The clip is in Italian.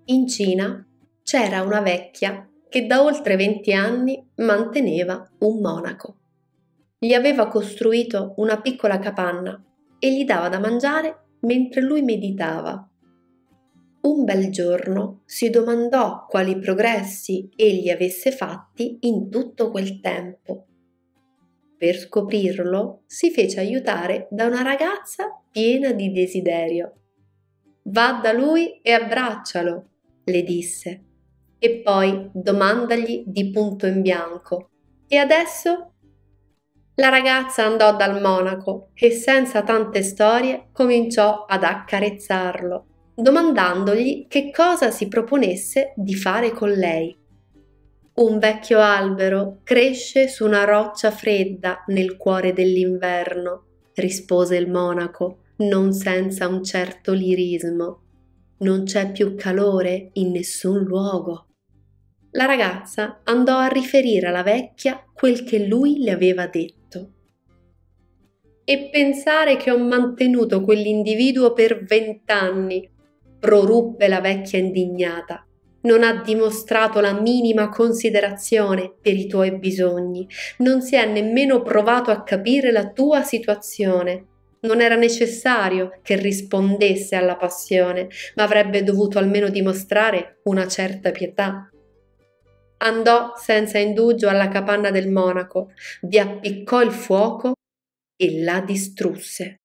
In Cina c'era una vecchia che da oltre 20 anni manteneva un monaco. Gli aveva costruito una piccola capanna e gli dava da mangiare mentre lui meditava. Un bel giorno si domandò quali progressi egli avesse fatti in tutto quel tempo. Per scoprirlo si fece aiutare da una ragazza piena di desiderio. Va da lui e abbraccialo, le disse, e poi domandagli di punto in bianco. E adesso? La ragazza andò dal monaco e senza tante storie cominciò ad accarezzarlo, domandandogli che cosa si proponesse di fare con lei. Un vecchio albero cresce su una roccia fredda nel cuore dell'inverno, rispose il monaco, non senza un certo lirismo. Non c'è più calore in nessun luogo. La ragazza andò a riferire alla vecchia quel che lui le aveva detto. E pensare che ho mantenuto quell'individuo per 20 anni, proruppe la vecchia indignata. Non ha dimostrato la minima considerazione per i tuoi bisogni, non si è nemmeno provato a capire la tua situazione. Non era necessario che rispondesse alla passione, ma avrebbe dovuto almeno dimostrare una certa pietà. Andò senza indugio alla capanna del monaco, vi appiccò il fuoco e la distrusse.